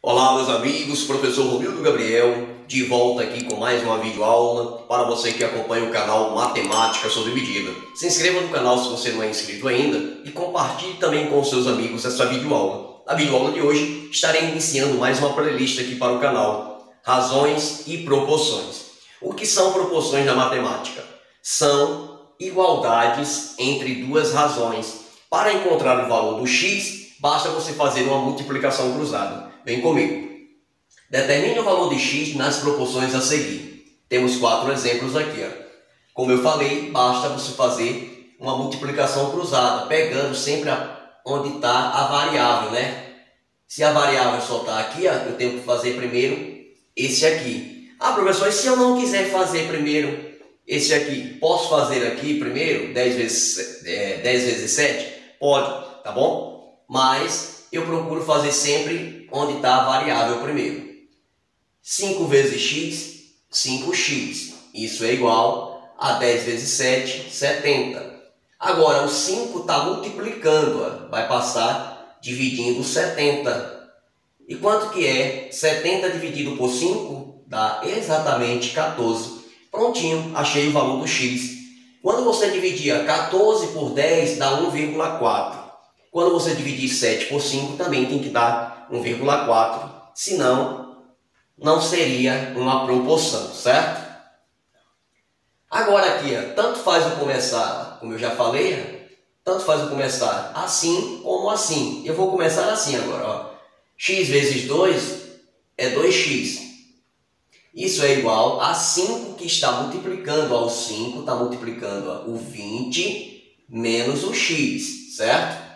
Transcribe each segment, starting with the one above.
Olá meus amigos, professor Romildo Gabriel, de volta aqui com mais uma videoaula para você que acompanha o canal Matemática sob Medida. Se inscreva no canal se você não é inscrito ainda e compartilhe também com seus amigos essa videoaula. Na videoaula de hoje estarei iniciando mais uma playlist aqui para o canal, Razões e Proporções. O que são proporções na matemática? São igualdades entre duas razões. Para encontrar o valor do x, basta você fazer uma multiplicação cruzada. Vem comigo. Determine o valor de x nas proporções a seguir. Temos 4 exemplos aqui. Como eu falei, basta você fazer uma multiplicação cruzada, pegando sempre onde está a variável, né? Se a variável só está aqui, eu tenho que fazer primeiro esse aqui. Professor, e se eu não quiser fazer primeiro esse aqui? Posso fazer aqui primeiro 10 vezes 7? Pode, tá bom? Mas eu procuro fazer sempre onde está a variável primeiro. 5 vezes x, 5x. Isso é igual a 10 vezes 7, 70. Agora, o 5 está multiplicando, vai passar dividindo 70. E quanto que é 70 dividido por 5? Dá exatamente 14. Prontinho, achei o valor do x. Quando você dividir 14 por 10, dá 1,4. Quando você dividir 7 por 5, também tem que dar 1,4. Senão, não seria uma proporção, certo? Agora aqui, tanto faz eu começar, como eu já falei, tanto faz eu começar assim como assim. Eu vou começar assim agora. X vezes 2 é 2x. Isso é igual a 5 que está multiplicando ao 5, está multiplicando o 20 menos o x, certo?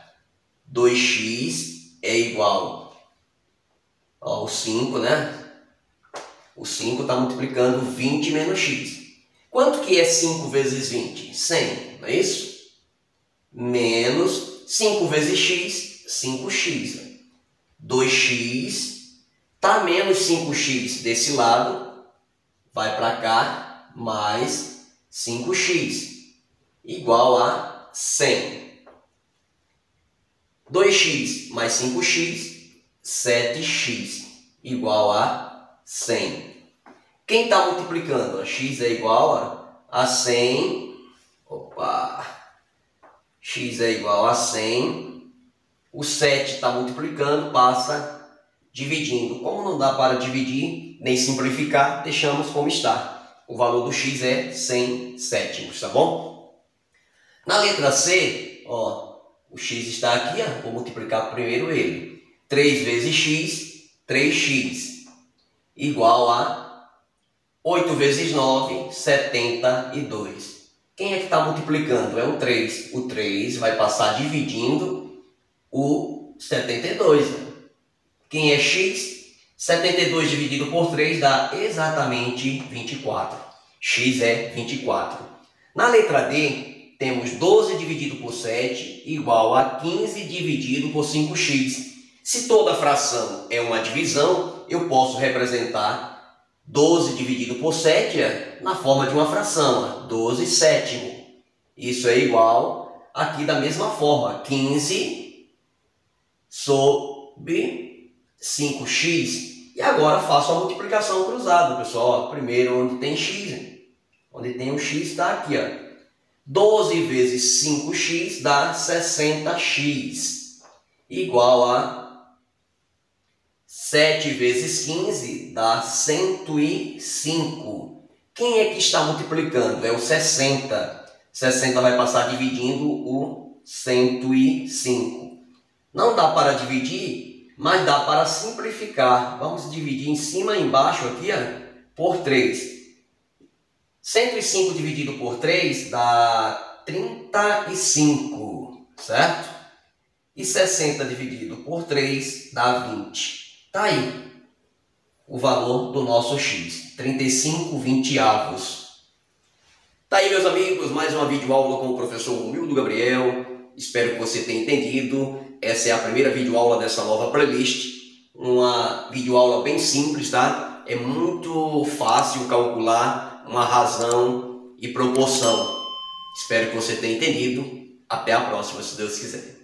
2x é igual ao 5, né? O 5 está multiplicando 20 menos x. Quanto que é 5 vezes 20? 100, não é isso? Menos 5 vezes x, 5x. 2x está menos 5x desse lado, vai para cá, mais 5x, igual a 100. 2x mais 5x, 7x, igual a 100. Quem está multiplicando? X é igual a 100. X é igual a 100. O 7 está multiplicando, passa dividindo. Como não dá para dividir, nem simplificar, deixamos como está. O valor do x é 100 sétimos, tá bom? Na letra C, o x está aqui, vou multiplicar primeiro ele. 3 vezes x, 3x, igual a 8 vezes 9, 72. Quem é que está multiplicando? É o 3. O 3 vai passar dividindo o 72. Quem é x? 72 dividido por 3 dá exatamente 24. X é 24. Na letra D, temos 12 dividido por 7 igual a 15 dividido por 5x. Se toda fração é uma divisão, eu posso representar 12 dividido por 7 na forma de uma fração, 12 sétimo. Isso é igual, aqui da mesma forma, 15 sobre 5x. E agora faço a multiplicação cruzada, pessoal. Primeiro onde tem x, onde tem o x está aqui, 12 vezes 5x dá 60x, igual a 7 vezes 15 dá 105. Quem é que está multiplicando? É o 60. 60 vai passar dividindo o 105. Não dá para dividir, mas dá para simplificar. Vamos dividir em cima e embaixo aqui, por 3. 105 dividido por 3 dá 35, certo? E 60 dividido por 3 dá 20. Tá aí o valor do nosso x, 35/20. Tá aí, meus amigos, mais uma videoaula com o professor Romildo Gabriel. Espero que você tenha entendido. Essa é a primeira videoaula dessa nova playlist. Uma videoaula bem simples, tá? É muito fácil calcular uma razão e proporção. Espero que você tenha entendido. Até a próxima, se Deus quiser.